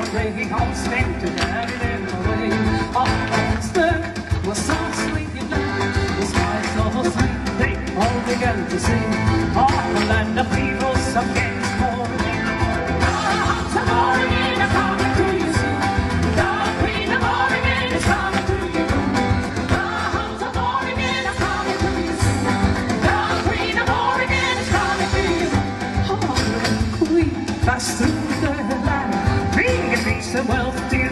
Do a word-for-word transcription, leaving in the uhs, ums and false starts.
ringing home, spent to carry them away. All hands there was soft sleeping land, the skies all sweet, they all began to sing. Oh, the land of people, some games for me. Morning is coming to you soon. The Queen of Oregon is coming to you. The house of Oregon is coming to you soon. The Queen of Oregon is coming to you. Oh, Queen, pass through the land, bring peace and wealth to you.